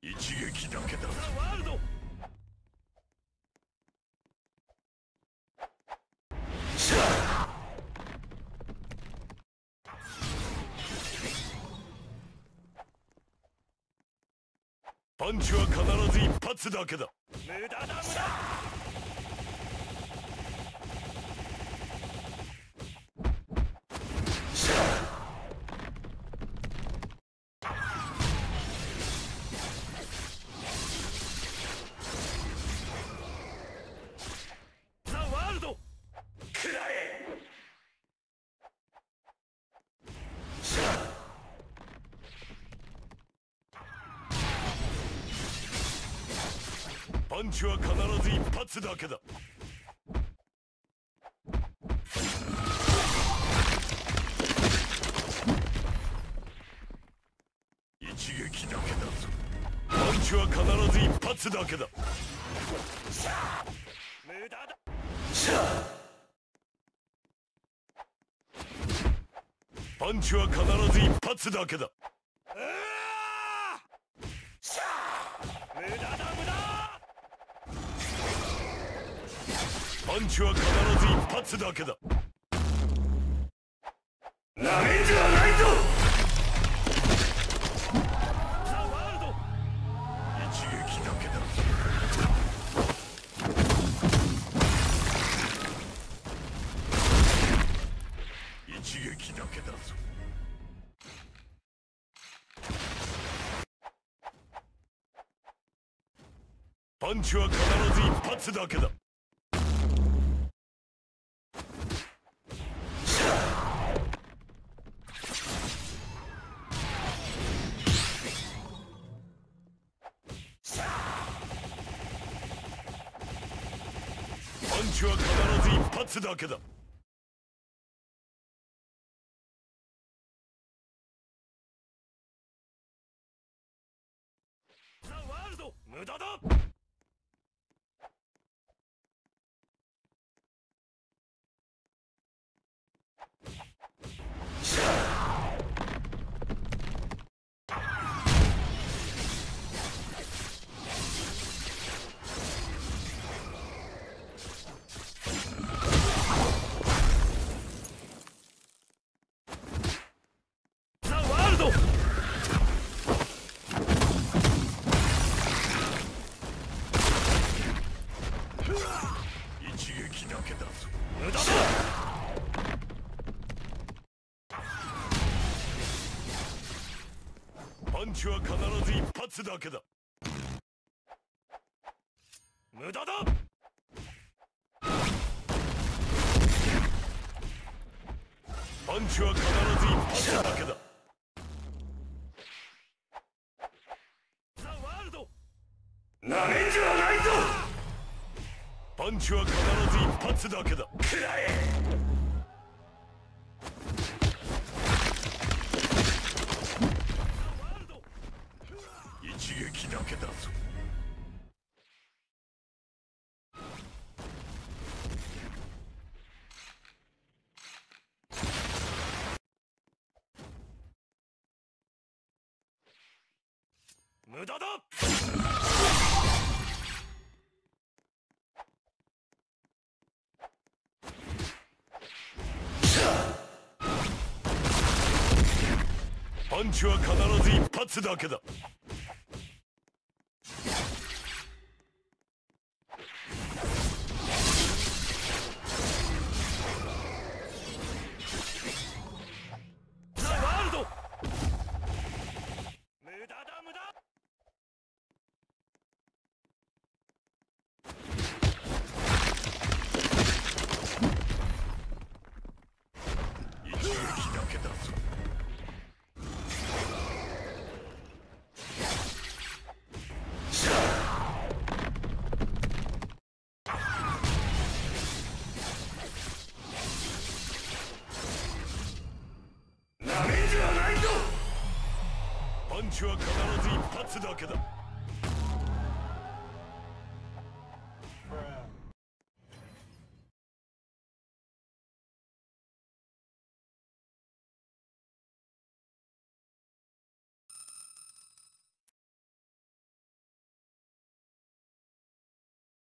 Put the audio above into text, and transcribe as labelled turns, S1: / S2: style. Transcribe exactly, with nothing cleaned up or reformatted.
S1: 一撃だけだ。
S2: ワールド
S1: パンチは必ず一発だけだ。
S2: 無駄だ無駄。ザ・ワールド
S1: くらえ。パンチは必ず一発だけだ。一撃だけだぞ。パンチは必ず一発だけだ。
S2: 無駄だ。
S1: パンチは必ず一発だけだ。
S2: 無駄だ無駄。
S1: パンチは必ず一発だけだ。なめんじゃないぞ。
S2: ザ・ワールド
S1: 一撃だけだ。一撃だけだぞ。パンチは必ず一発だけだ。パンチは必ず一発だけだ。
S2: ザ・ワールド無駄だ。ザ・ワールド
S1: 一撃だけだぞ。
S2: 無駄だ。
S1: パンチは必ず一発だけだ。
S2: 無駄だ。
S1: パンチは必ず一発だけだ。
S2: ザ・ワールド
S1: なめんじゃないぞ。パンチは必ず一発だけだ。くらえ。
S2: ワールド
S1: 一撃だけだぞ。
S2: 無駄だ。
S1: パンチは必ず一発だけだ。
S2: ザ・ワールド無駄だ無駄。
S1: 一撃だけだぞ。なめんじゃないぞ。パンチは必ず一発だけだ。